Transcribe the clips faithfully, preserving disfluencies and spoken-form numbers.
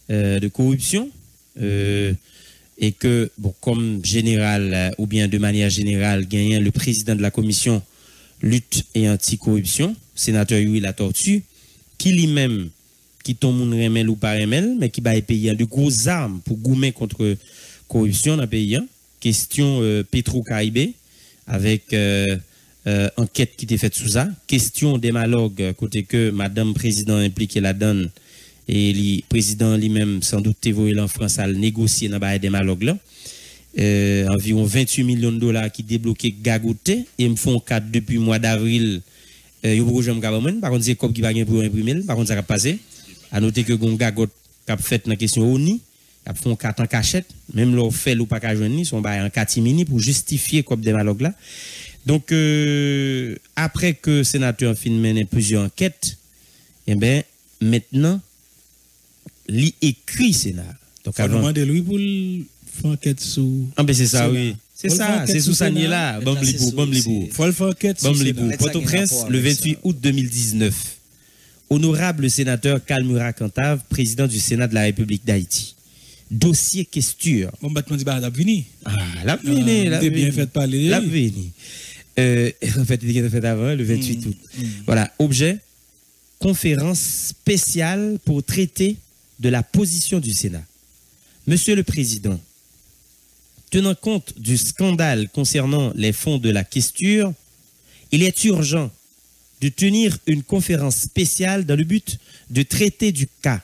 euh, de corruption. Euh, et que, bon, comme général, euh, ou bien de manière générale, gagnant le président de la commission lutte et anticorruption, sénateur Yuri La Tortue, qui lui-même, qui tombe un remel ou pas remel, mais qui va payer de grosses armes pour goumer contre corruption dans le pays. Question euh, Petro-Caraïbes, avec euh, euh, enquête qui était faite sous ça. Question démalogue, côté que madame président impliqué la donne, et le président lui-même, sans doute, évolué en France à négocier dans le démalogue là. Euh, environ vingt-huit millions de dollars qui débloqués gagoté et me font quatre depuis le mois d'avril. Euh, yo jamais gouvernement, par contre, c'est comme qui va gagner pour imprimer, par contre, ça va passer. À noter que gon gagot cap fait dans la question ONI, a font quatre en cachette, même leur fait ou pas ka joindre son ba en catimini pour justifier comme démalogue là. Donc euh, après que sénateur fin mené plusieurs enquêtes, et ben maintenant li écrit Sénat. Donc avant demander lui pour faire enquête sous. Ah ben c'est ça oui. C'est ça, c'est sous Sanier là, bam libou, bam libou. Faut le faire enquête. Bam libou. Port-au-Prince le vingt-huit août deux mille dix-neuf. Honorable sénateur Kalmura Cantave, président du Sénat de la République d'Haïti. Dossier questure. Bon battement dit bah la vini. Ah, la vini, la bien fait parler. La vini. Euh en fait, il était fait avant le vingt-huit août. Voilà, objet conférence spéciale pour traiter de la position du Sénat. Monsieur le Président, tenant compte du scandale concernant les fonds de la questure, il est urgent de tenir une conférence spéciale dans le but de traiter du cas.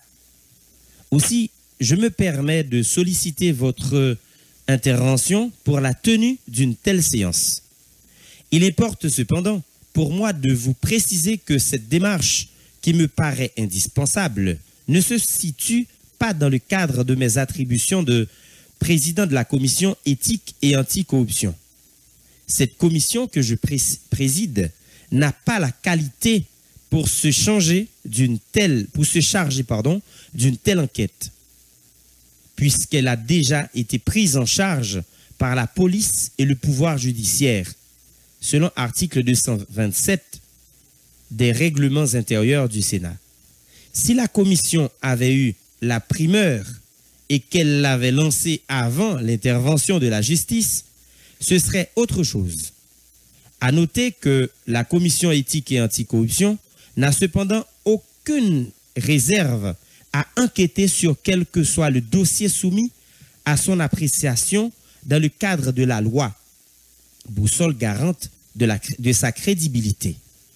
Aussi, je me permets de solliciter votre intervention pour la tenue d'une telle séance. Il importe cependant pour moi de vous préciser que cette démarche, qui me paraît indispensable, ne se situe pas dans le cadre de mes attributions de président de la commission éthique et anticorruption. Cette commission que je préside n'a pas la qualité pour se changer d'une telle, pour se charger, pardon, d'une telle enquête, puisqu'elle a déjà été prise en charge par la police et le pouvoir judiciaire, selon article deux cent vingt-sept des règlements intérieurs du Sénat. Si la commission avait eu la primeur et qu'elle l'avait lancée avant l'intervention de la justice, ce serait autre chose. À noter que la commission éthique et anticorruption n'a cependant aucune réserve à enquêter sur quel que soit le dossier soumis à son appréciation dans le cadre de la loi, boussole garante de, la, de sa crédibilité.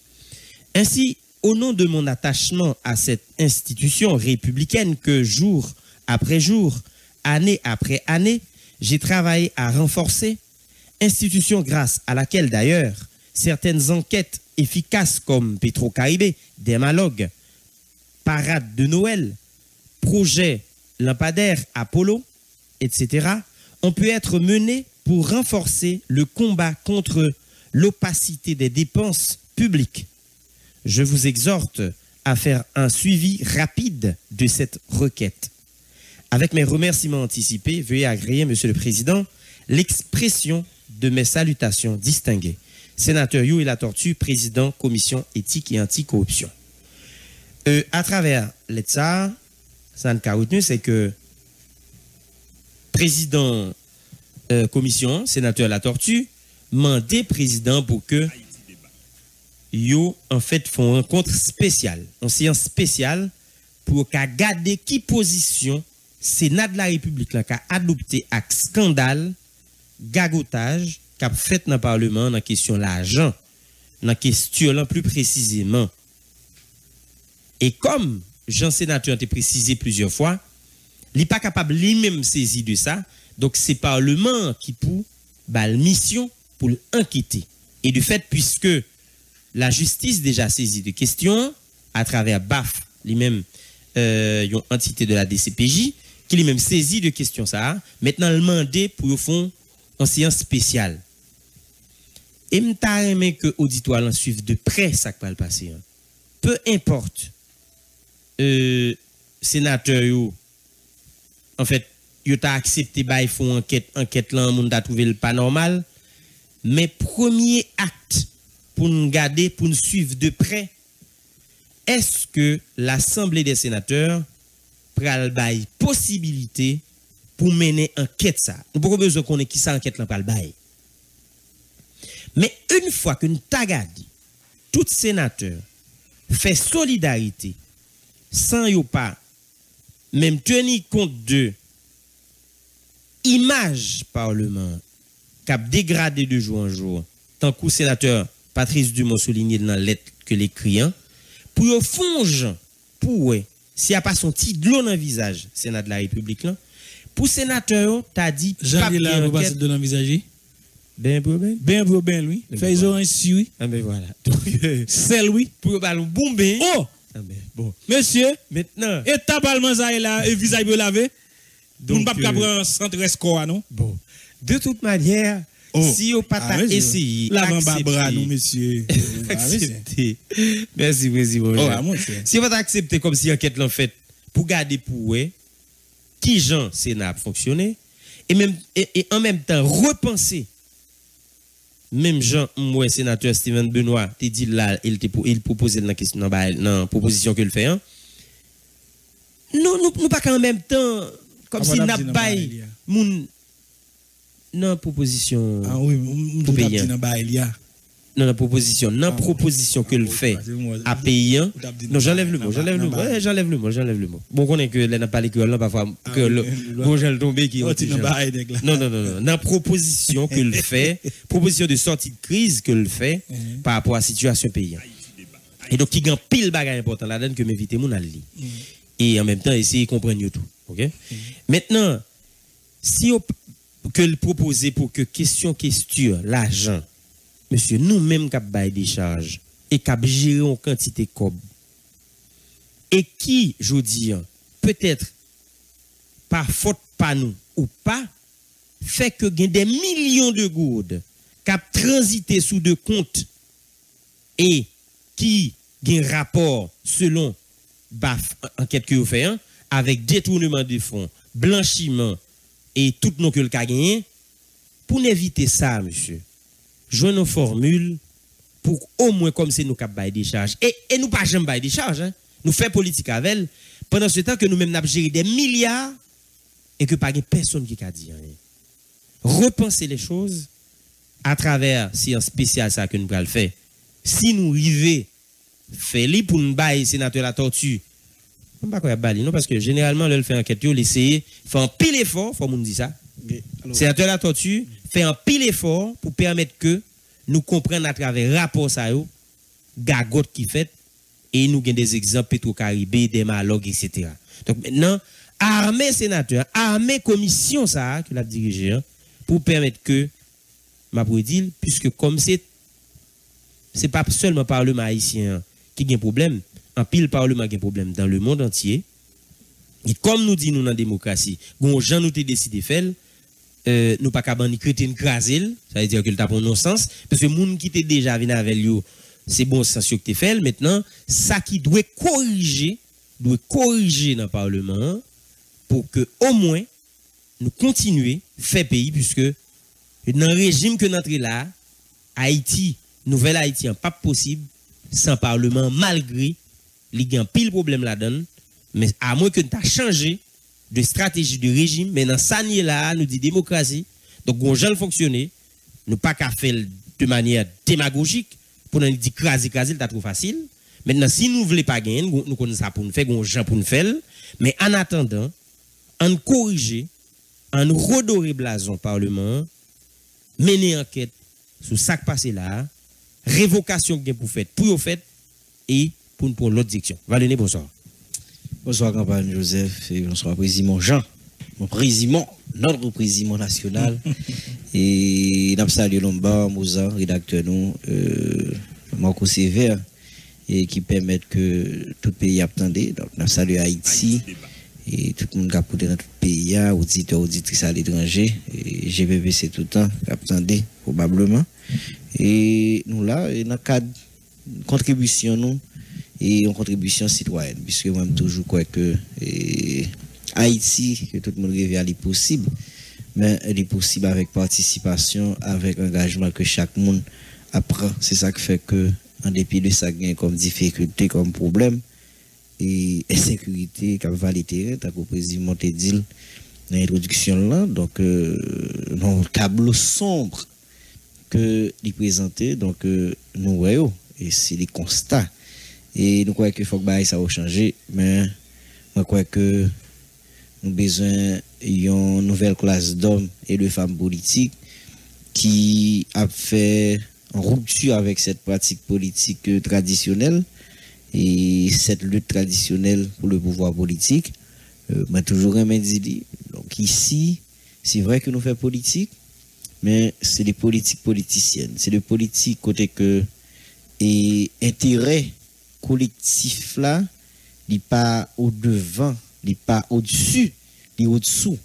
Ainsi, au nom de mon attachement à cette institution républicaine que jour après jour, année après année, j'ai travaillé à renforcer, institution grâce à laquelle d'ailleurs certaines enquêtes efficaces comme Petro-Caraïbes, Dermalogue, Parade de Noël, Projet Lampadaire Apollo, et cetera, ont pu être menées pour renforcer le combat contre l'opacité des dépenses publiques. Je vous exhorte à faire un suivi rapide de cette requête. Avec mes remerciements anticipés, veuillez agréer, Monsieur le Président, l'expression de mes salutations distinguées. Sénateur Yuri La Tortue, président commission éthique et anticorruption. Euh, à travers l'E T S A, ça ne qu'a retenu, c'est que président euh, commission, sénateur La Tortue, mandé président pour que yo en fait font une rencontre spéciale, une séance spéciale pour qu'a garder qui position Sénat de la République là qu'a adopté avec scandale, gagotage qu'a fait dans le Parlement dans question l'argent, dans question là plus précisément. Et comme Jean sénateur a précisé plusieurs fois, il n'est pas capable lui-même saisir de ça, donc c'est le Parlement qui pour bah, la mission pour l'enquêter. Et du fait, puisque la justice déjà saisi de questions à travers B A F, lui-même, euh, une entité de la D C P J, qui lui-même saisi de questions ça, maintenant le mandé pour au fond en séance spéciale. Et m'ta aimé que auditoire l'en suive de près ça qui va le passer. Hein. Peu importe, euh, sénateur yo, en fait, yo t'a accepté bah ils font enquête, enquête là, on t'a trouvé le pas normal, mais premier acte pour nous garder, pour nous suivre de près, est-ce que l'Assemblée des sénateurs pral bay possibilité pour mener enquête ça. Nous pas besoin qu'on ait qui ça enquête là pral bay. Mais une fois que nous tagadi tout sénateur fait solidarité sans yo pas même tenir compte de image parlement cap dégradé de jour en jour tant que sénateur Patrice Dumont souligné dans la lettre que les clients pour yo fonge pour s'il n'y a pas son petit de l'eau dans le visage Sénat de la République là pour sénateur t'as dit Jean-Pierre là pas de l'envisager ben pour ben ben pour ben lui fait ils ont ainsi oui ah ben voilà c'est lui pour ballon bomber oh ah ben bon monsieur maintenant état parlement ça là et visage pour laver donc pas euh, prendre centre escort non bon de toute manière oh. si on pas ah, essayer l'avant bras nous monsieur accepter merci président oh, si on va accepter comme si enquête l'en fait pour garder pour ouais qui Jean Sénat fonctionner et même et, et en même temps repenser même Jean moi sénateur Steven Benoît te dit là il te il proposait dans question dans dans proposition que le fait hein non nous nous pas qu'en même temps comme si n'a bail moun non proposition ah oui nous dans bail non la proposition non ah, proposition que le fait à payant non j'enlève le mot j'enlève le mot ouais, j'enlève le mot j'enlève le mot bon connaît que là n'a pas l'école là parfois que le bon j'ai tombé qui non non non non non proposition que le fait proposition de sortie de crise que le fait par rapport à la situation payant et donc qui gagne pile bagage important là dedans que m'inviter mon ali et en même temps essayer de comprendre tout OK maintenant si on que le proposer pour que question question l'argent monsieur nous-mêmes cap bail des charges et cap gérer en quantité cob et qui je dis peut-être par faute pas nous ou pas fait que gain des millions de gourdes cap transiter sous de comptes et qui gain rapport selon baf enquête que vous fait hein, avec détournement de fonds blanchiment et tout nos que le cas gagné pour éviter ça monsieur jouer nos formules pour au moins comme c'est nous cap bail des charges et et nous pas jamais bail des charges hein. Nous fait politique avec pendant ce temps que nous même n'a géré des milliards et que pas personne qui a dit rien. Repenser les choses à travers séance spéciale ça que nous va le faire. Si nous arriver faire li pour nous bail sénateur la tortue on pas quoi bail non parce que généralement le fait enquête yo l'essayer fait un pile effort faut nous dire ça. Sénateur la tortue fait un pile effort pour permettre que nous comprenions à travers rapport ça yo gagote qui fait et nous avons des exemples Petro-Caribé, des Malog, et cetera. Donc maintenant, armée sénateur, armée commission ça que l'a dirigé hein, pour permettre que m'a dire puisque comme c'est c'est pas seulement le parlement haïtien qui a un problème, en pile parlement a un problème dans le monde entier. Et comme nous dit nous dans la démocratie, gon gens nous te décidé faire euh, nous pas capable ni crétin craser, ça veut dire que le tapon non sens parce que moun qui était déjà venu avec lui c'est bon sens que tu fait maintenant ça qui doit corriger doit corriger dans le parlement pour que au moins nous continuer faire pays puisque dans le régime que notre là Haïti nouvelle Haïti pas possible sans parlement malgré les gain pile problème là-dedans mais à moins que tu as changé de stratégie de régime mais dans ça là nous dit démocratie donc on gens fonctionner nous pas qu'à faire de manière démagogique pour nous dire craser craser c'est trop facile maintenant si nous voulons pas gagner nous connaissons ça pour nous faire on gens pour nous faire mais en attendant en corriger en redorer blason parlement mener enquête sur ça qui passé là révocation que pour faire pour fait et pour pour l'autre direction Valérie bonsoir. Bonsoir campagne Joseph et bonsoir président Jean mon président notre président national et nous saluons Lombard Mouza rédacteur nous euh, Marco Sévère et qui permettent que tout pays attendait donc nous saluons Haïti et tout le monde qui a porté dans tout pays auditeurs auditrices à l'étranger et G P P C tout le temps attendait probablement et nous là dans le cadre contribution nous et une contribution citoyenne puisque moi toujours crois que et, Haïti que tout le monde rêve à possible mais elle est possible avec participation avec engagement que chaque monde apprend c'est ça qui fait que en dépit de ça gain comme difficulté comme problème et insécurité qui va les terrains, tant que le président te dit dans l'introduction là, donc euh, dans le tableau sombre que il présentait, donc euh, nous voyons et c'est les constats et nous croyons qu'il faut que ça va changer, mais je crois que nous avons besoin d'une nouvelle classe d'hommes et de femmes politiques qui a fait en rupture avec cette pratique politique euh, traditionnelle et cette lutte traditionnelle pour le pouvoir politique. Euh, moi, toujours un dit. Donc ici, c'est vrai que nous faisons politique, mais c'est des politiques politiciennes. C'est des politiques côté que et intérêt collectif là, il pas au devant, il pas au-dessus, il au-dessous.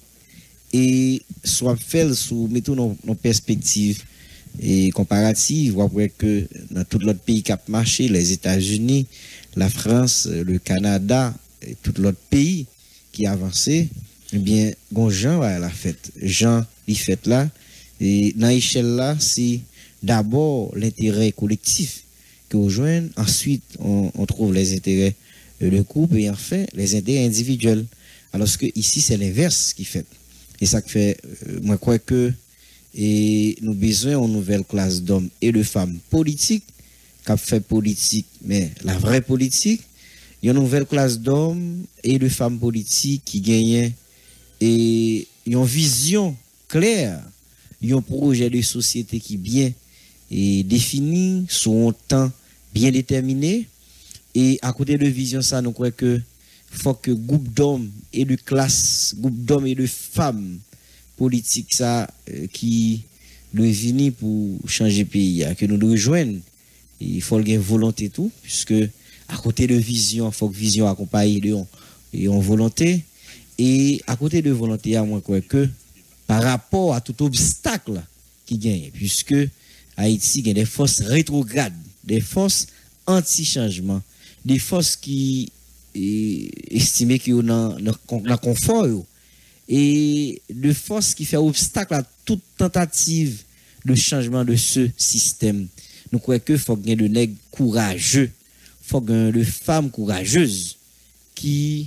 Et soit fait sous mettons nos, nos perspectives et comparatives, on voit que dans tout l'autre pays qui a marché, les États-Unis, la France, le Canada, et tout l'autre pays qui a avancé, eh bien, bon Jean va la fête. Jean, il fait là, et dans l'échelle là, c'est d'abord l'intérêt collectif que vous joignez, ensuite on, on trouve les intérêts de groupe et enfin les intérêts individuels. Alors que ici c'est l'inverse qui fait. Et ça fait, euh, moi je crois que et nous avons besoin d'une nouvelle classe d'hommes et de femmes politiques qui fait politique, mais la vraie politique. Il y a une nouvelle classe d'hommes et de femmes politiques qui gagnent et une vision claire, un projet de société qui est bien et défini sur un temps bien déterminé. Et à côté de vision ça, nous croyons que faut que groupe d'hommes et de classe, groupe d'hommes et de femmes politiques ça euh, qui nous venir pour changer le pays, que nous nous rejoignent. Il faut une volonté tout, puisque à côté de vision, il faut que vision accompagne de et en volonté. Et à côté de volonté, à moi crois que par rapport à tout obstacle qui gagne, puisque Haïti a des forces rétrogrades, des forces anti-changement, des forces qui estiment qu'il y a un confort et de forces qui fait obstacle à toute tentative de changement de ce système. Nous croyons qu'il faut gagner de nègres courageux, il faut gagner de femmes courageuses qui,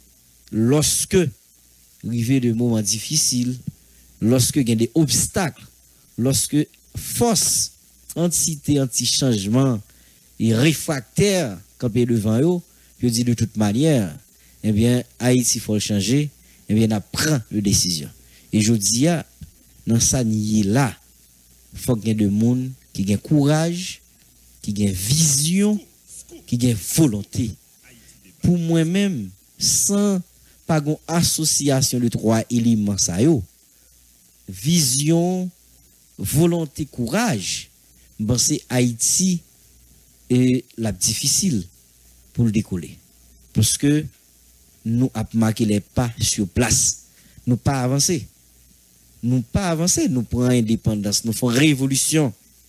lorsque arrivé de moments difficiles, lorsque il y a des obstacles, lorsque force anti-cité, anti-changement et réfractaire campé devant eux, je dis de toute manière, eh bien, Haïti, il faut le changer, eh bien, on prend une décision. Et je dis, dans ça, là, il faut qu'il y ait de monde qui ait courage, qui ait vision, qui ait volonté. Pour moi-même, sans pas une association de trois éléments, ça yo, vision, volonté, courage, ben c'est Haïti et la difficile pour le décoller. Parce que nous avons marqué les pas sur place. Nous pas avancé. Nous pas avancé. Nous prenons indépendance. Nous faisons révolution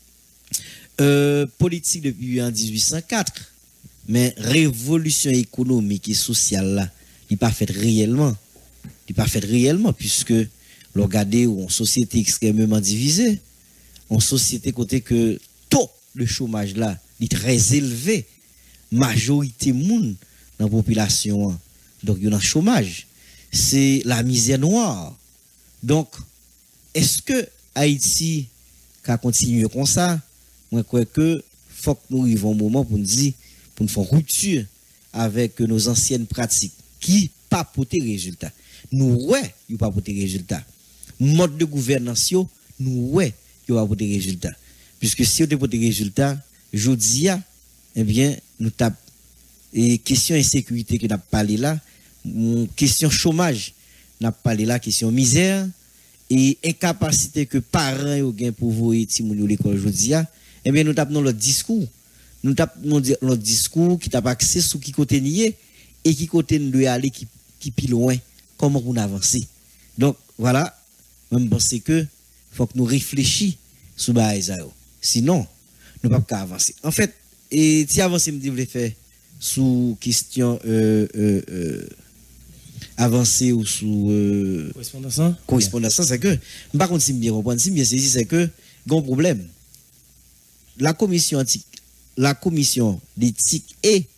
euh, politique depuis en dix-huit cent quatre. Mais révolution économique et sociale là, il n'est pas faite réellement. Il n'est pas faite réellement puisque l'on regarde une société extrêmement divisée. Une société côté que taux de chômage là est très élevé. Majorité monde dans la population. Donc, il y a un chômage. C'est la misère noire. Donc, est-ce que Haïti va continuer comme ça? Moi, je crois que faut que nous arrivions au moment pour nous dire, pour nous faire rupture avec nos anciennes pratiques qui pas porter résultat. Nous, ouais, il pas porter résultat. Mode de gouvernance, nous, ouais, il va porter résultat. Puisque si on a porter résultat, je dis, eh bien, nous tapons et question insécurité que n'a parlé là, question chômage n'a parlé là, question misère et incapacité que parents ont gain pour voyer timoun l'école aujourd'hui, eh bien nous tapons notre discours, nous tapons notre discours qui t'a axé sur qui côté nier et qui côté nous doit aller qui qui plus loin, comment on avancer. Donc voilà, même penser que faut que nous réfléchissions sur ça. Sinon, nous ne pouvons pas avancer. En fait, et si avancer me dit vous faire sous question euh, euh, euh, avancée ou sous euh, correspondance, correspondance, c'est que, par contre, si bien comprendre, si bien saisi, c'est que, grand problème. La commission antique, la commission d'éthique et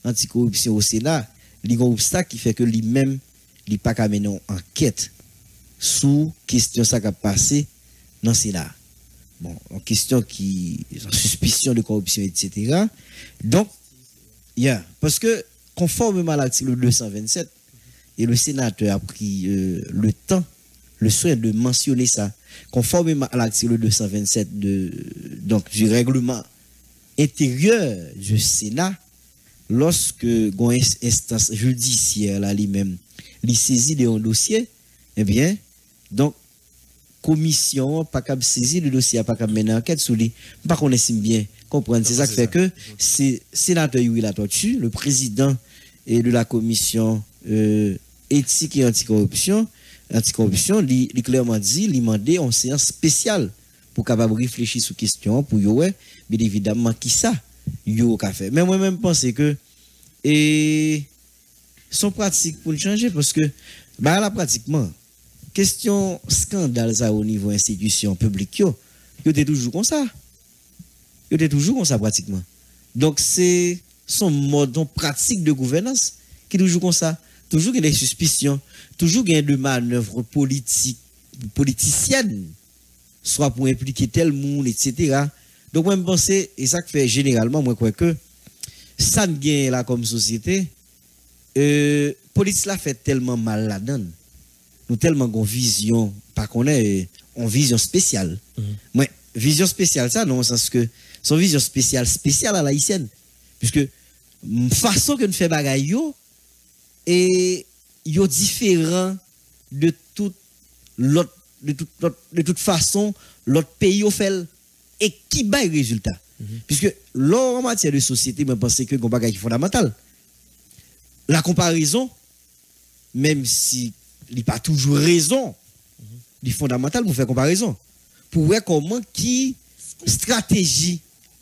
anticorruption au Sénat, il y a un obstacle qui fait que lui-même, il n'a pas qu'à mener une enquête sous question ça qui a passé dans le Sénat. Bon, en question qui, en suspicion de corruption, et cetera. Donc, yeah, parce que conformément à l'article deux cent vingt-sept, et le sénateur a pris euh, le temps, le soin de mentionner ça, conformément à l'article deux cent vingt-sept de, donc, du règlement intérieur du Sénat, lorsque une instance judiciaire là lui-même lui saisit de un dossier, eh bien, donc commission pas capable saisir le dossier, pas capable mener enquête sur lui, pas connaître bien comprendre, c'est ça qui fait que c'est sénateur Yuri la tortue, le président et de la commission euh, éthique et anticorruption, anticorruption, il clairement dit, il demandé en séance spéciale pour capable réfléchir sur question pour yo ouais, bien évidemment qui ça yo qu'a fait. Mais moi même penser que et son pratique pour le changer parce que bah là pratiquement question scandale ça au niveau institution publique yo yo était toujours comme ça. Yo était toujours comme ça pratiquement. Donc c'est son mode son pratique de gouvernance qui est toujours comme ça, toujours il y a des suspicions, toujours il y a de manœuvres politiques politiciennes soit pour impliquer tel monde, et cetera. Donc, moi, je pense, et ça fait généralement, moi, je crois que ça ne gagne là comme société, euh, politique là fait tellement mal la donne. Nous tellement une vision, pas qu'on ait une vision spéciale. Mm-hmm. Moi, vision spéciale, ça, non, au sens que son vision spéciale, spéciale à la haïtienne. Puisque, façon que nous faisons bagaille, yo, et yo différent de toute l'autre. De toute, de toute façon, l'autre pays au fait et qui bat le résultat. Mm-hmm. Puisque lors en matière de société, je pense que c'est un bagage fondamental. La comparaison, même si il n'y a pas toujours raison, mm-hmm. il est fondamental pour faire comparaison. Pour voir comment, qui stratégie,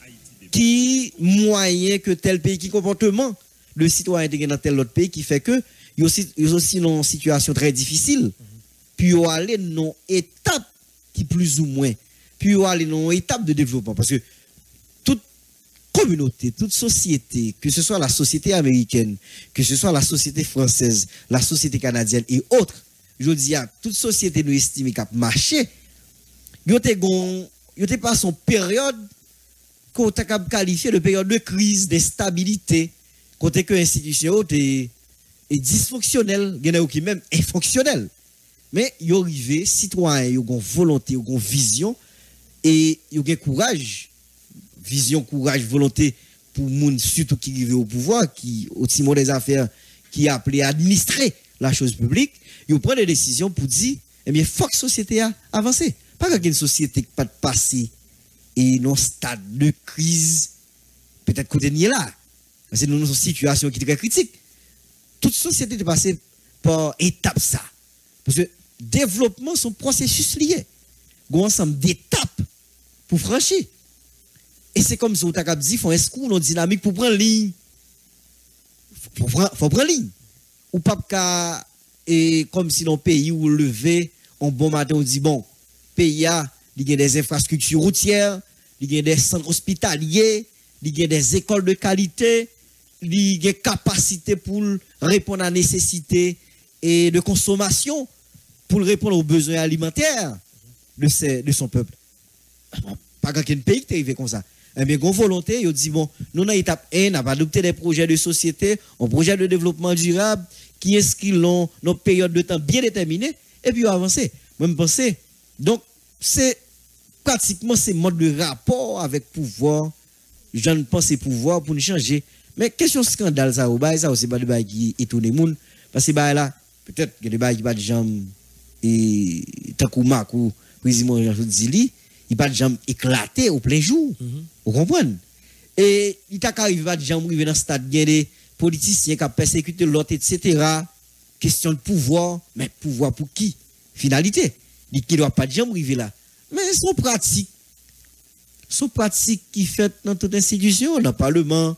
qui moyen que tel pays, qui comportement le citoyen dans tel autre pays qui fait que il y a aussi, il y a aussi une situation très difficile. Mm-hmm. Puis on aller dans une étape qui plus ou moins, puis on aller dans une étape de développement. Parce que toute communauté, toute société, que ce soit la société américaine, que ce soit la société française, la société canadienne et autres, je dis à toute société nous estime qu'à marcher, il y a pas son période qu'on t'a qualifié de période de crise, d'instabilité, côté que l'institution est dysfonctionnelle, il y en a qui même est fonctionnelle. Mais ils ont arrivé, citoyens, ils ont volonté, ils ont vision et ils ont courage, vision, courage, volonté pour les gens surtout qui arrivent au pouvoir, qui au timon des affaires, qui appelé à administrer la chose publique, ils prennent des décisions pour dire, eh bien, il faut que la société a avancé. Pas qu'une société qui pas de passé et non stade de crise, peut-être qu'on est là. C'est dans une situation qui est très critique. Toute société est passée par étapes ça. Parce que développement, c'est un processus lié. Il y a un ensemble d'étapes pour franchir. Et c'est comme si on t'a dit, il faut un scout, une dynamique pour prendre ligne. Il faut prendre ligne. Ou pas et comme si dans le pays où levé, un bon matin, on dit, bon, pays a, il y a des infrastructures routières, il y a des centres hospitaliers, il y a des écoles de qualité, il y a des capacités pour répondre à la nécessité et de consommation pour répondre aux besoins alimentaires de, ses, de son peuple. Pas qu'un pays qui est arrivé comme ça. Mais une volonté, il dit, bon, nous, dans l'étape un, on a adopté des projets de société, un projet de développement durable qui inscrit dans une période de temps bien déterminée, et puis on a avancé. Moi, je pense. Donc, c'est pratiquement ce mode de rapport avec pouvoir. Je ne pense pas pouvoir pour nous changer. Mais question scandale, ça, ça c'est pas de bail qui étonne les gens. Parce que là, peut-être que les bails qui pas de jambes et Takoumak ou président Jean-Claude il pas de jambes éclatées au plein jour. Mm-hmm. Vous comprenez? Et il t'a qu'arrivé pas de jambes arriver dans le stade, il y a des politiciens qui ont persécuté l'autre, et cetera. Question de pouvoir, mais pouvoir pour qui? Finalité. Il ne doit pas de jambes arriver là. Mais son pratique, son pratique qui fait dans toute institution, dans le Parlement,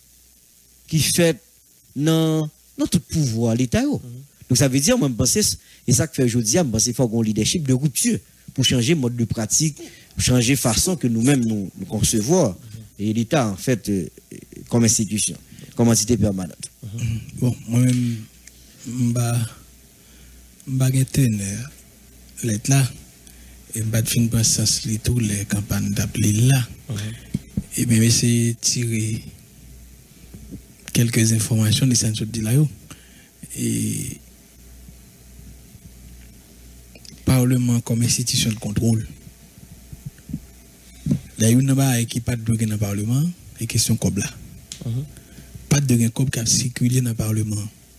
qui fait dans, dans tout pouvoir, l'État. Mm-hmm. Donc ça veut dire, moi, je pense, et ça que fait aujourd'hui, je pense qu'il faut qu'on leadership de rupture pour changer mode de pratique, pour changer façon que nous-mêmes nous, nous concevons, mm-hmm. et l'État, en fait, euh, comme institution. comme entité permanente. Bon, moi-même, je suis teneur. L'être là, et je vais finir par sens tous les campagnes d'appeler là. Et bien, essayer de tirer quelques informations de cette de là. Et Parlement comme institution de contrôle. Là, il y a une qui pas de drogue dans le Parlement, et question comme là. Pas de drogue comme qui a circulé dans le Parlement.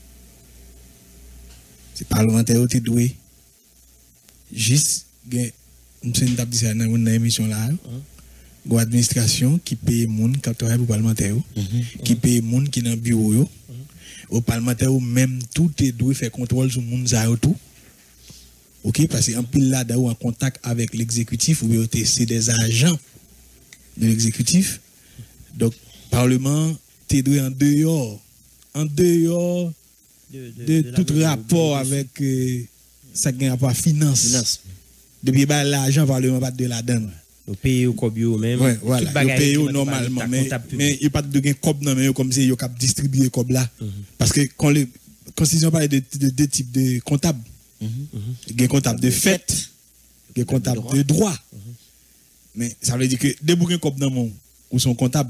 C'est parlementaire qui doit juste, nous sommes dit ça dans une émission là, une administration qui paye les gens qui travaillent pour le parlementaire, qui paye les gens qui sont dans le bureau. Au parlementaire, même tout est doit faire contrôle sur les gens tout. Ok, parce qu'un pile là, d'ailleurs, en contact avec l'exécutif, ou bien c'est des agents de l'exécutif. Donc, Parlement, tu es en dehors, en dehors de, de, de, de tout rapport avec euh, ça qui a rapport à finance. finance. Depuis bah, l'argent, Parlement pas de la donne. Au pays au cobio même. Ouais, voilà. Au pays normalement, mais mais il n'y a pas de gain cob non mais comme si il y a distribuer cob là. Parce que quand les constitution parle de deux types de comptables. Il y a comptable de fait, il y a comptable de droit. Mais ça veut dire que des bouquins cob dans mon ou sont comptables.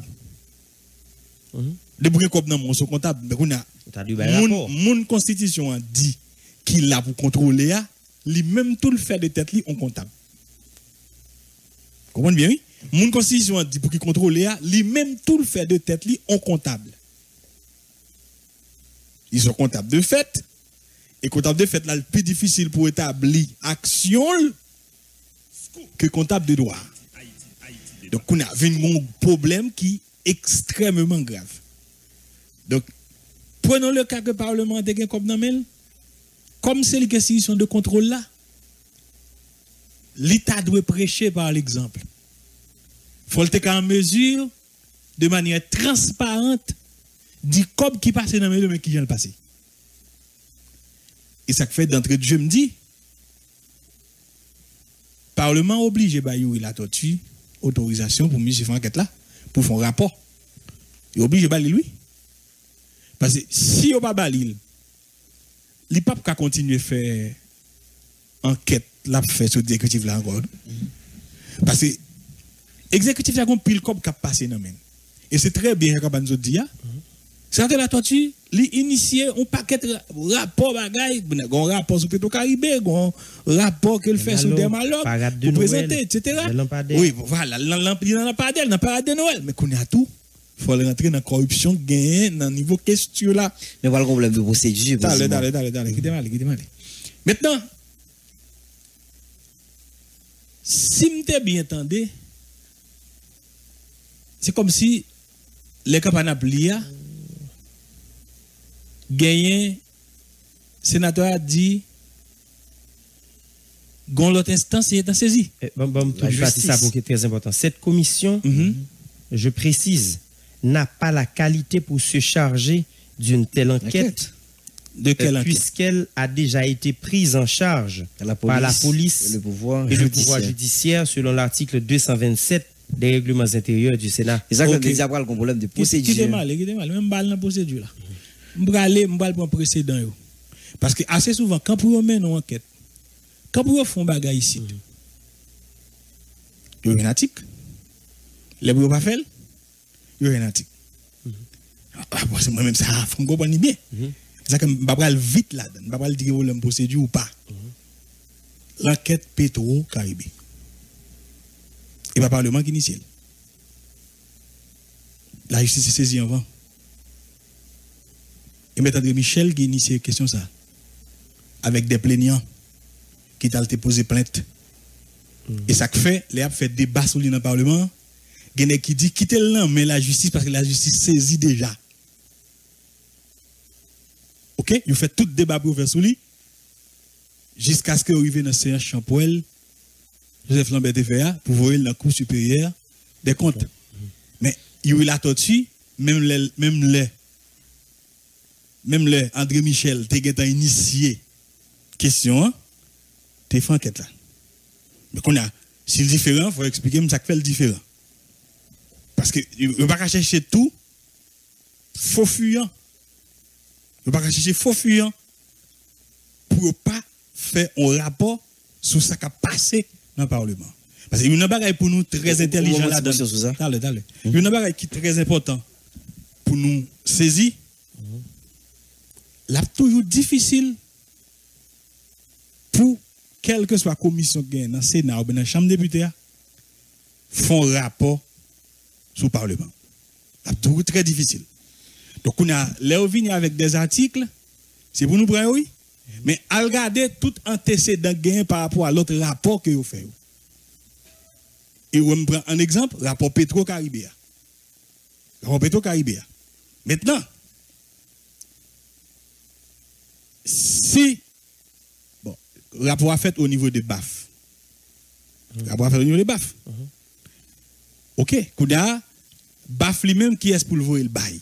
Des bouquins cob dans mon sont comptables, mais on a mon constitution a dit qu'il a pour contrôler a, lui même tout le fait de tête lui on comptable. Comprenez bien, oui? Mon constitution dit pour qu'il contrôle, lui même tout le fait de tête, lui, on comptable. Ils sont comptables de fait. Et comptable de fait, là, le plus difficile pour établir action que comptable de droit. Donc, on a un problème qui est extrêmement grave. Donc, prenons le cas que le Parlement a gagné comme namel. Comme c'est les questions de contrôle là, l'État doit prêcher par l'exemple. Il faut être en mesure, de manière transparente, du cop qui passe dans le mais qui vient le passer. Et ça fait d'entrée de jeu, me dit, Parlement oblige bah, la tortue, autorisation pour monsieur faire enquête là, pour faire un rapport. Il oblige bah, lui. Parce que si on pas balil, il pas qu'à continuer à faire enquête là fait sur l'exécutif là encore. Parce que l'exécutif a un pile comme qui a passé dans même. Et c'est très bien comme nous dit. C'est la tortue, li initié un paquet de rapport bagay, un rapport sur Petro-Caribé, un rapport qu'il fait sur des malocks, pour présenter, et cetera. Oui, voilà, il n'en a pas d'elle, n'a pas de Noël, mais qu'on a tout. Il faut rentrer dans la corruption, gagner dans le niveau question là. Mais voilà le problème de procédure. Allez, allez, allez, allez, quittez mal, quittez mal. Maintenant, si je bien entendu, c'est comme si les campagnes appelées gagné, sénateur a dit, gon l'autre instance est en saisie. Bon, bon, tout ça pour qui est très important. Cette commission, mm-hmm. je précise, n'a pas la qualité pour se charger d'une telle enquête. De quelle euh, puisqu'elle a déjà été prise en charge la police, par la police et le pouvoir, et le pouvoir judiciaire selon l'article deux cent vingt-sept des règlements intérieurs du Sénat. C'est ça que a un problème de procédure. Qui est mal, qui est mal, même balle dans la procédure là. Je vais aller, je vais pour un précédent. Parce que assez souvent, quand vous menez une enquête, quand vous faites un bagage ici, il y a un article. Les vous pas fait, il y a un article. C'est moi-même ça, il faut comprendre bien. C'est ça que je ne vais pas vite là-dedans. Je ne vais pas dire que procédure ou pas. L'enquête Petro-Caribé. Et pas Parlement qui initie. La justice est saisie avant. Et M. André Michel qui initie la question ça. Avec des plaignants qui t'a posé plainte. Mm. Et ça fait, les a fait débat sur le dans le Parlement. Il y a qui dit quittez le nom, mais la justice, parce que la justice saisit déjà. Ok? Vous faites tout débat pour faire sur lui. Jusqu'à ce que vous arrivez dans le séance Champoel, Joseph Lambert T V A, pour voir la Cour supérieure des comptes. Mm. Mais il y a eu la tortue, même les, même les, même le André Michel, tu as initié question, tu fait enquête là. Mais qu'on a, si le différent, il faut expliquer ça fait le différent. Parce que ne va pas chercher tout faux fuyant. Vous pas chercher faux fuyant pour pas faire un rapport sur ce qui a passé dans le Parlement. Parce qu'il y a une bagaille pour nous très intelligent là-dedans. Allez, allez. Il y a une bagaille qui est très important pour nous saisir. Là, toujours difficile pour quelle que soit la commission qui est dans le Sénat ou dans la Chambre des députés, font rapport sur le Parlement. C'est toujours très difficile. Donc, on a les avec des articles, c'est pour nous prendre, oui. Mais à regarder tout antécédent gain par rapport à l'autre rapport que vous faites. Et on me prend un exemple, rapport Petro-Caribéa. Rapport Petro-Caribéa. Maintenant, si, bon, rapport a fait au niveau de B A F. Mmh. Rapport a fait au niveau de B A F. Mmh. Ok, Kouda, B A F lui-même, qui est pour le voir le bail?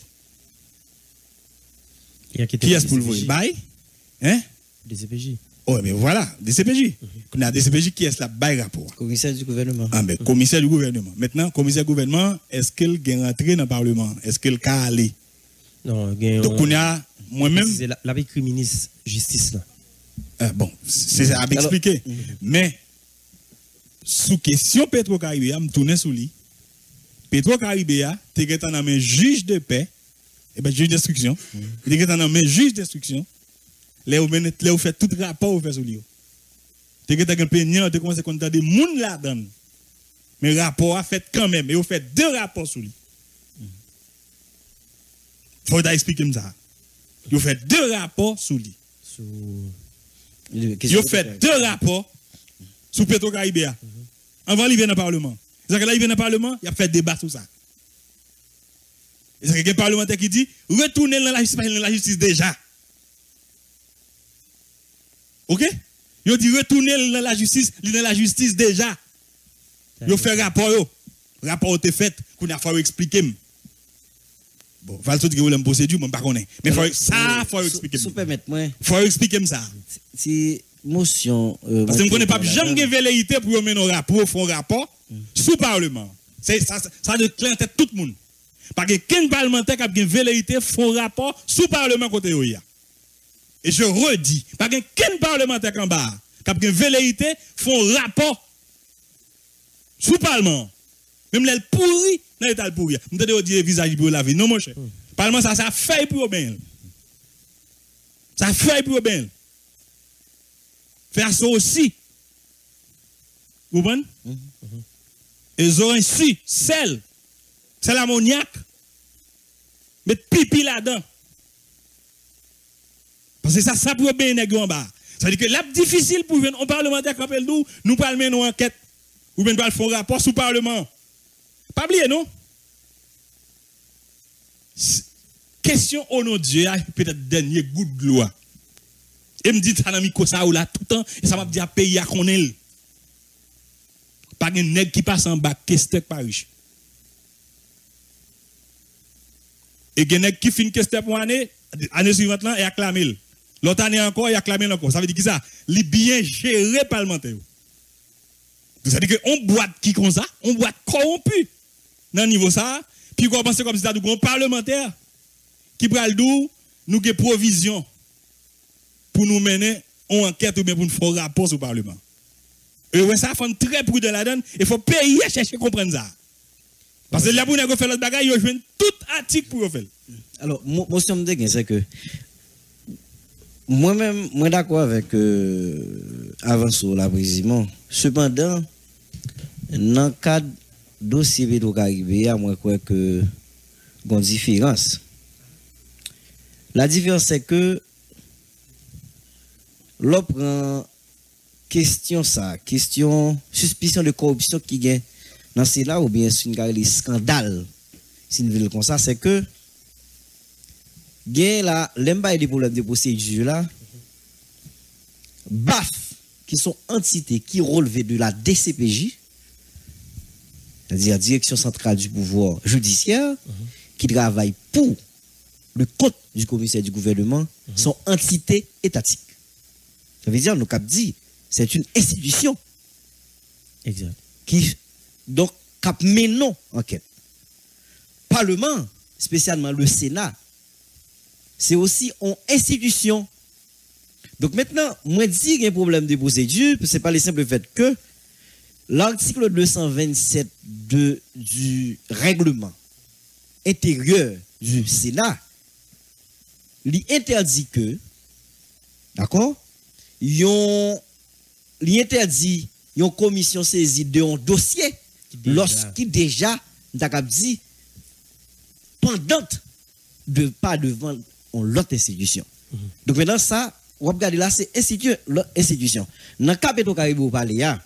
Qui est pour le voir le bail? Hein? D C P J. Oh, mais voilà, D C P J. On a D C P J qui est là, bail rapport. Commissaire du gouvernement. Ah, ben, commissaire du gouvernement. Maintenant, commissaire du gouvernement, est-ce qu'il est rentré dans le Parlement? Est-ce qu'il est allé? Non, il donc on a, moi-même. C'est l'avis ministre justice là. Euh, bon, c'est ça à expliquer. Mm -hmm. Mais, sous question Petro-Caribéa, je tourne sous lui. Petro-Caribéa, tu es dans un juge de paix, et bien juge d'instruction, tu es dans un juge d'instruction. Là, vous faites tout rapport, vous faites sur lui. Tu es dans un peignant, tu commences à compter des gens là-dedans. Mais rapport a fait quand même, et vous faites deux rapports sur lui. Il faut expliquer ça. Vous faites deux rapports sur lui. Vous faites deux rapports sur Petro-Caribéa. Avant, il vient dans le Parlement. C'est que là, il vient dans le Parlement, il a fait débat sur ça. C'est que le parlementaire qui dit retournez dans la justice, dans la justice déjà. Ok? Il dit retournez dans la justice, dans la justice déjà. Il fait rapport. Yo. Rapport est fait, qu'on a fallu expliquer. Bon, il faut que vous l'ayez procédure, mais je ne connais pas. Mais faut, ça, il faut expliquer. Il faut expliquer ça. Si motion. Euh, Parce que je ne connais pas jamais de velléité pour mener un rapport, faire un rapport mm. sous le Parlement. Ça, ça, ça de clair en tête tout le monde. Parce que quel parlementaire qui a une velléité font rapport sous le Parlement côté Oya. Et je redis, parce que quel parlementaire en bas qui a une velléité font rapport sous le Parlement. Même les pourris dans l'état pourri. Vous devez dire visage pour laver. Non, mon cher. Le Parlement, ça, ça fait pour bien. Ça fait pour bien. Faire ça aussi. Vous comprenez? Et ils ont ici, sel, c'est l'ammoniac. Mettre pipi là-dedans. Parce que ça, ça peut bien négocier en bas. Ça veut dire que là, difficile pour un parlementaire qui nous, nous parler nos enquêtes. Ou bien nous faire un rapport sous le Parlement. Pas oublier, non? Question au nom de Dieu, peut-être dernier goût de gloire. Et me dit, ça n'a mis ça ou là tout le temps, et ça m'a dit à payer à qu'on est. Pas un nègre qui passe en bas, qu'est-ce pas riche. Et un nègre qui finit qu'est-ce pour année, année suivante là, et acclame. L'autre année encore, et acclame encore. Ça veut dire que ça, il est bien géré parlementaire. Ça veut dire qu'on boite qui comme ça, on boite corrompu dans le niveau ça, puis on pense comme si c'était un parlementaire qui prend le dos, nous avons provision pour nous mener en enquête ou bien pour nous faire un rapport au Parlement. Et ouais, ça fait très prudent là-dedans, il faut payer à chercher à comprendre ça. Parce que là, pour nous faire l'autre bagaille, il faut tout article pour faire. Alors, moi, je me dis c'est que moi-même, moi d'accord avec euh, avant sur la président. Cependant, dans le cadre dossier Petro-Caribéa, moi, je crois que il y a une différence. La différence, c'est que l'on prend question ça, question suspicion de corruption qui gagne dans ce là ou bien c'est une scandale, si une ville comme ça, c'est que gagne là, l'embaye des problèmes de procédure là, B A F, qui sont entités qui relèvent de la D C P J, c'est-à-dire Direction centrale du pouvoir judiciaire, mm-hmm. qui travaille pour le compte du commissaire du gouvernement, mm-hmm. sont entités étatiques. Ça veut dire, nous cap dit, c'est une institution. Exact. Qui, donc, cap menon enquête. Parlement, spécialement le Sénat, c'est aussi une institution. Donc maintenant, moi dis qu'il y a un problème de procédure, c'est pas le simple fait que l'article deux cent vingt-sept de, du règlement intérieur du Sénat, il interdit que, d'accord, il interdit une commission saisie d'un dossier lorsqu'il déjà, déjà dit, pendant de pas devant l'autre institution. Mm-hmm. Donc maintenant, ça, on va regarder là, c'est institution. institution. Dans le cas de Caribou Paléa,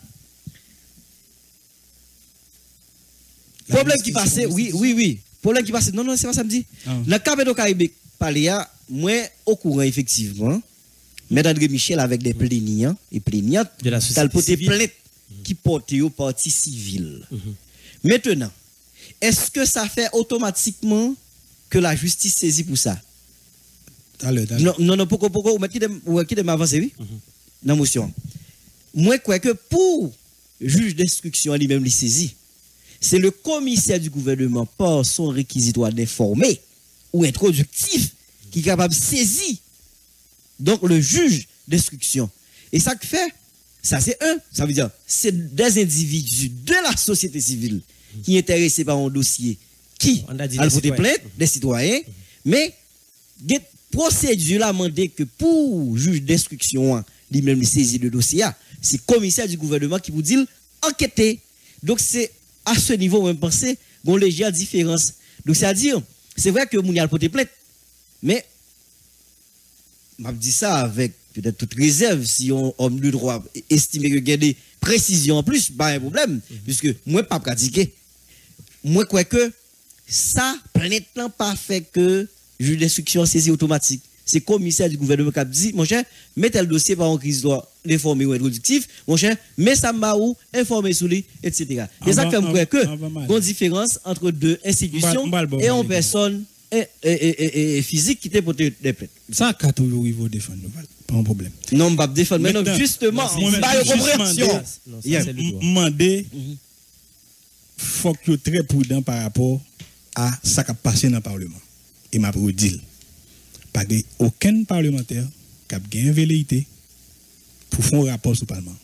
problème qui passe, oui, oui, oui. Problème qui passe, non, non, c'est pas ça me dit. Ah. Dans le cas de Caribou Paléa, moi, au courant, effectivement, M. André Michel avec des plaignants et plaignantes, de la société civile, plainte mm-hmm. qui portent au parti civil. Mm-hmm. Maintenant, est-ce que ça fait automatiquement que la justice saisit pour ça? Allez, allez. Non, non, non, pourquoi, pourquoi, vous qui de m'avancer, oui? Dans la motion. Moi, je crois que pour juge d'instruction lui-même les saisi, c'est le commissaire du gouvernement par son réquisitoire d'informer ou introductif qui est capable de saisir donc le juge d'instruction. Et ça que fait, ça c'est un, ça veut dire, c'est des individus de la société civile qui sont intéressés par un dossier qui a voté plainte, des citoyens, mais des procédures là demandé que pour juge d'instruction, lui-même saisir le dossier, c'est le commissaire du gouvernement qui vous dit enquêter. Donc c'est à ce niveau, on penser, bon légère différence. Donc c'est-à-dire, c'est vrai que Mounial a porté plainte, mais je dis ça avec peut-être toute réserve, si on homme de droit estime que il y a des précisions en plus, pas un problème, mm-hmm. puisque moi pas pratiqué. Moi crois que ça plainte n'a pas fait que juge d'instruction saisie automatique. C'est le commissaire du gouvernement qui a dit, mon cher, mettez le dossier par un crise doit l'informer ou introductif, mon cher, mais ça m'a ou informer sur lui, et cetera. Et ça fait me croire que il y a une différence entre deux institutions et une personne et, et, et, et physique qui t'a porté des plaintes. Ça, quand vous vous défendre, pas un problème. Non, je ne vais pas défendre, mais non, justement, c'est pas une compréhension. Demander, il faut que tu sois très prudent par rapport à ce qui a passé dans le Parlement. Et m'a dit, pas aucun parlementaire qui a gagné velléité pour faire un rapport sur le Parlement.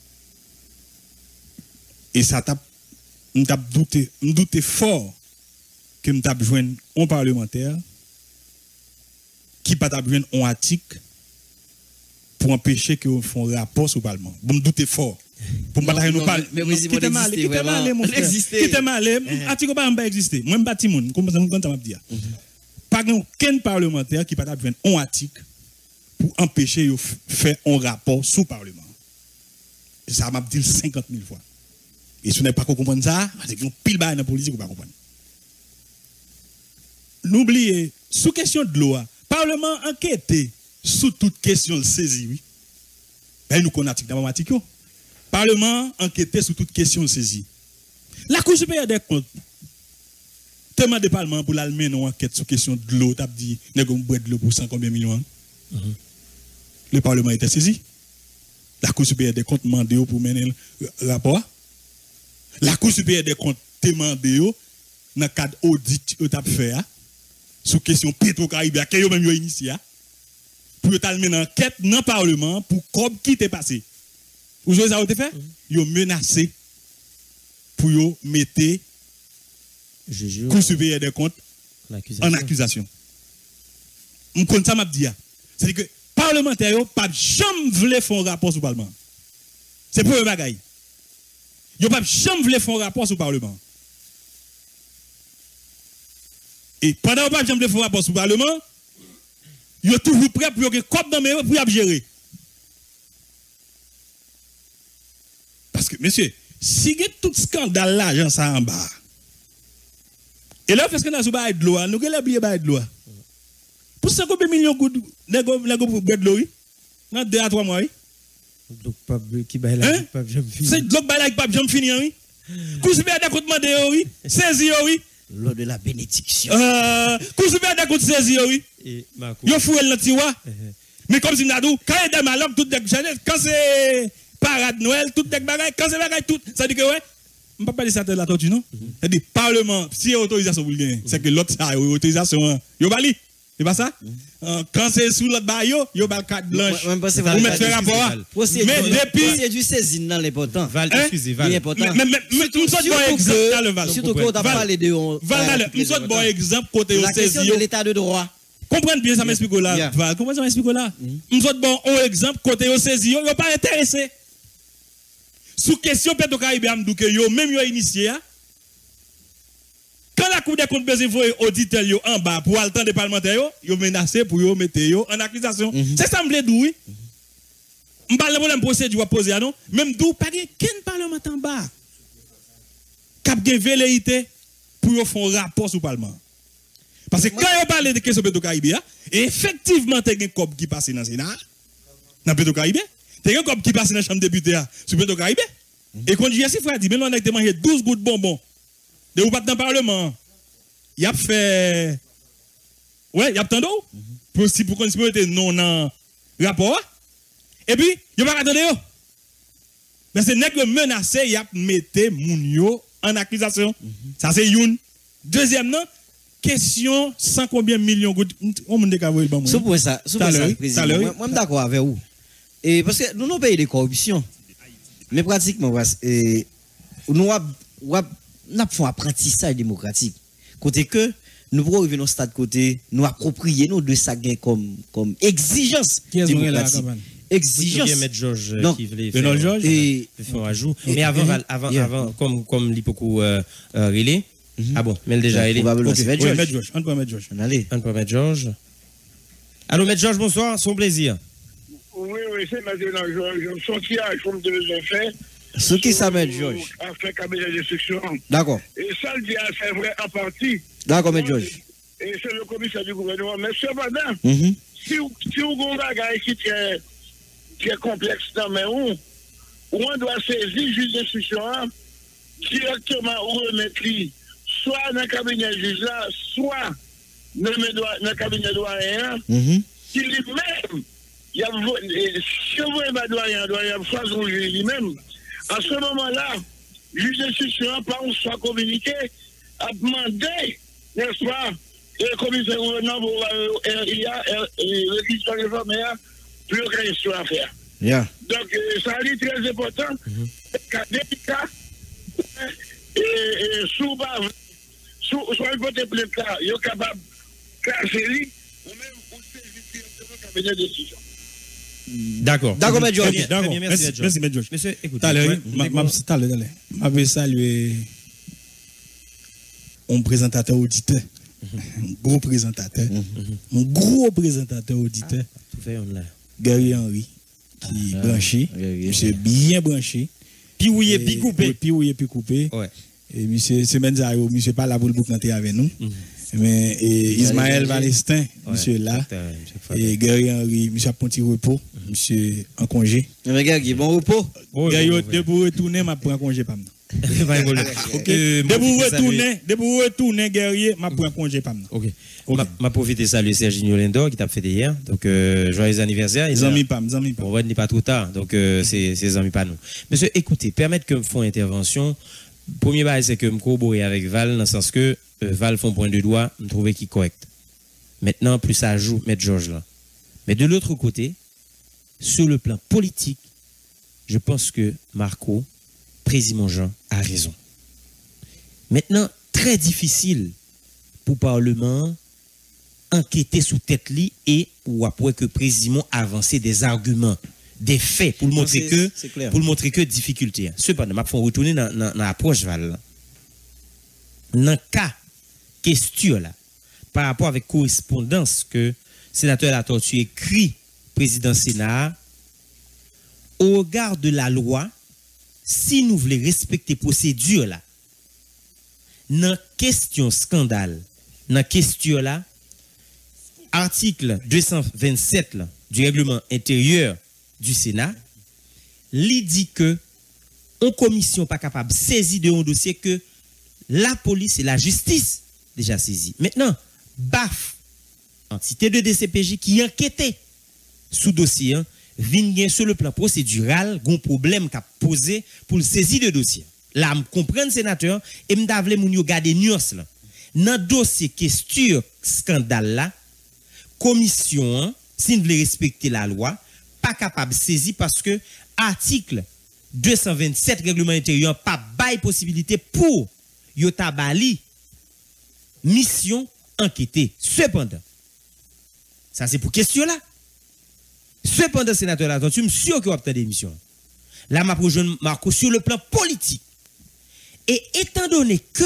Et ça t'a douté, douté fort que m't'a besoin un parlementaire qui pas t'a besoin un article pour empêcher que on fasse un rapport sur le Parlement. Bon me douter fort. Pour pas nous parler. Mais vous existez vraiment. Qui t'a mal mon frère. Qui t'a mal article pas pas exister. Moi me bâti moun comme ça m'a dit. Pas aucun parlementaire qui pas t'a besoin un article pour empêcher de faire un rapport sur le Parlement. Et ça m'a dit cinquante mille fois. Et si vous n'avez pas compris ça, c'est que pile bail dans la politique, vous ne pouvez pas comprendre. N'oubliez, sous question de loi, Parlement enquêté sous toute question saisie, oui. Ben, nous connaissons dans la Parlement enquêté sous toute question saisie. La Cour supérieure des comptes, tellement de Parlement pour l'Allemagne, une enquête sous question de l'eau, tu as dit, nous avons boire de l'eau pour cent combien de millions. Mm-hmm. Le Parlement était saisi. La Cour supérieure des comptes demandé pour mener le rapport. La Cour supérieure des comptes demandé dans le cadre audit que tu as fait sur question Petro-Caribéa, qui est même initié pour mener une enquête dans le Parlement pour comme qui t'est passé. Vous savez ça, vous avez fait? Ils ont menacé pour mettre la Cour supérieure des comptes en accusation. Je compte ça, m'a dit. C'est que les parlementaires n'ont pas jamais voulu faire un rapport sur le Parlement. C'est pour eux bagaille. Ils n'ont pas jamais voulu faire un rapport sur le Parlement. Et pendant qu'ils n'ont pas jamais voulu faire un rapport sur le Parlement, ils sont toujours prêts pour que comme dans mes pour gérer. Parce que, monsieur, si vous avez tout scandale là, j'en sais en bas. Et là, parce que nous avons de l'eau, nous avons oublié de l'eau. Pour ça, combien de millions de gouttes de l'eau? Dans deux à trois mois, oui. Donc, pas qui baille là, pas jamais fini. C'est donc baille là, pas jamais fini, oui. Cousu bien d'accord demandé, oui. Saisi, oui. L'eau de la bénédiction. Euh, cousu bien d'accord saisi, oui. Et Yo foué le tiwa. Mais comme si nous avons quand il y a des malades, tout des quand c'est parade Noël, tout des bagages, quand c'est bagages tout, ça dit que ouais. On ne peut pas parler de la tortue, non? C'est-à-dire, Parlement, si il y a autorisation pour le gagner, c'est que l'autre, ça a autorisation. Yo bali. C'est pas ça? Quand c'est sous l'autre bail, il y a carte blanche. Vous mettez un rapport. Mais depuis. C'est du saisine dans l'important. Val, excusez, Val. L'important. Mais nous sommes bon exemple dans le Val. Surtout qu'on a parlé de. Val, nous sommes bon exemple côté au saisi. La question de l'état de droit. Comprenez bien ça m'explique là. Val, comprenez ça m'explique là. Nous sommes bon exemple côté au saisi. Ils ne sont pas intéressés. Sous question Petro-Caraïbe, yo même yo initié. Quand la Cour des comptes besoin voyer auditeur yo en bas pour le temps des parlementaires yo, yo menacé pour yo mettre yo en accusation. Mm -hmm. C'est ça me plaît oui. On parle de problème procédure poser non, même d'où pas qu'un parlementaire en bas. Cap gen velléité pour yo font rapport sous parlement. Parce que quand on parle de question Petro-Caraïbe, effectivement t'as un cop qui passe dans le Sénat, dans Petro-Caraïbe, t'as un cop qui passe dans la chambre député sur Petro-Caraïbe. Et quand J S frère dit mais on a mangé douze gouttes bonbons. De ou pas dans le Parlement, il a fait. Ouais, il y a tant d'eau. Pour si pour qu'on se non dans rapport. Et puis, il n'y a pas attendre. Mais c'est nèg menacé, il a metté Mounio en accusation. Ça c'est une. Deuxièmement, question sans combien de millions de on m'a décavoué le bon. C'est pour ça, c'est pour ça, président. Moi, je suis d'accord avec vous. Et parce que nous nous pays de corruption. Mais pratiquement, et nous avons nous avons un apprentissage démocratique. Côté que nous pouvons arriver dans ce stade côté, nous approprier nous de ça comme, comme exigence démocratique. Exigence. M. Georges Donc, qui voulait faire, Georges, et, faire un ajout. Mais avant, et, avant, yeah. avant, comme, comme l'hypoco euh, euh, relais, mm -hmm. ah bon, mais déjà relais. Probablement, c'est M. Georges. On peut mettre Georges. Allez. On peut mettre Georges. Allô, M. Georges, bonsoir, son plaisir. Oui, oui, c'est maintenant, je suis sorti à la chambre de les effets. Ce qui s'appelle Georges. Après cabinet d'instruction. D'accord. Et ça, le dit, c'est vrai en partie. D'accord, M. Georges. Et c'est le commissaire du gouvernement. Mais cependant, mm -hmm. si, si vous avez un bagage qui est, qui est complexe dans mais où, où on doit saisir le juge d'instruction directement ou remettre lui, soit dans le cabinet juge là, soit dans le cabinet doyen, qui lui-même, il y a si vous voulez doyen, doyen, soit vous lui-même. À ce moment-là, le juge d'instruction, par où soit communiqué, a demandé, n'est-ce pas, le commissaire gouvernement pour R I A, le réquisition réformaire, plus aucune histoire à faire. Yeah. Donc, ça a été très important, car délicat, et sous soit un côté plainte là, il est capable de classer lui, ou même pour saisir directement le cabinet de décision. D'accord. D'accord, M. Georges. D'accord, merci, merci, M. Georges. Monsieur, écoutez. T'allez, m'avais salué un présentateur auditeur, un gros présentateur, un gros présentateur auditeur, Gary Henry, qui est branché, monsieur bien branché. Puis oui, puis coupé. Puis oui, puis coupé. Et monsieur Semaine Zaro, monsieur pas là pour le canter avec nous. Mais Ismaël Valestin, monsieur là, et Gary Henry, monsieur a un petit repos, monsieur en congé. Mais Gary, bon repos. Gary, de pour retourner, m'a pris un congé pas maintenant. De pour retourner, de pour retourner, Gary, m'a pris un congé pas maintenant. Ok. M'a profité de saluer Serginho Lendor qui t'a fait hier. Donc, euh, joyeux anniversaire. Les amis pas, les amis pas. On va n'est pas trop tard. Donc, euh, c'est les amis pas nous. Monsieur, écoutez, permettre que me font intervention. Premier bail, c'est que me corroborer avec Val, dans le sens que euh, Val font point de doigt, me trouver qui correct. Maintenant, plus ça ajoute, mettre Georges là. Mais de l'autre côté, sur le plan politique, je pense que Marco, président Jean, a raison. Maintenant, très difficile pour le Parlement enquêter sous tête li et ou après que le président avance des arguments, des faits pour non, montrer que pour le montrer que difficulté. Cependant, m'a faut retourner dans dans l'approche Val. Dans cas question là par rapport avec correspondance que sénateur La Tortue écrit président Sénat au regard de la loi, si nous voulons respecter procédure là, dans question scandale, dans question là, article deux cent vingt-sept là, du règlement intérieur du Sénat, il dit que une commission pas capable de saisir de un dossier que la police et la justice déjà saisi. Maintenant, B A F, entité de D C P J qui enquêtait sous dossier, vient sur le plan procédural, un problème qu'a posé pour le saisir de dossier. Là, je comprends sénateur et je veux garder nuance là. Dans le dossier question scandale là, commission, hein, si vous voulez respecter la loi, pas capable de saisir parce que article deux cent vingt-sept règlement intérieur pas bail possibilité pour yo tabali mission enquêter. Cependant, ça c'est pour question là. Cependant, sénateur là, je suis sûr qu'il va obtenir des missions. Là, m'a rejoint Marco sur le plan politique. Et étant donné que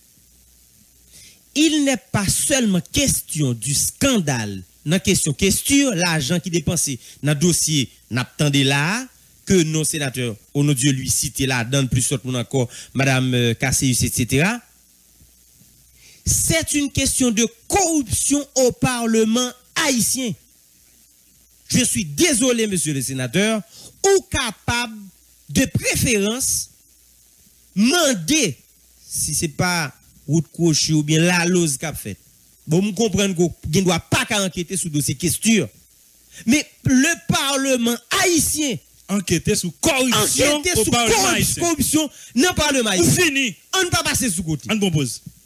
il n'est pas seulement question du scandale, dans question question l'argent qui dépensé dans le dossier n'attendez là que nos sénateurs, au nom de Dieu, lui citer là, dans plus d'autres monde encore, Madame Cassius, et cetera. C'est une question de corruption au Parlement haïtien. Je suis désolé, monsieur le sénateur, ou capable de préférence, demander, si ce n'est pas route crochet ou bien la lose qu'a fait. Bon, vous comprenez qu'on ne doit pas enquêter sur dossier question. Mais le Parlement haïtien, enquêter sur corruption enquêter au sur Parlement corruption, haïtien. corruption, non Parlement haïtien. Fini. On ne peut pas passer sous côté. On propose.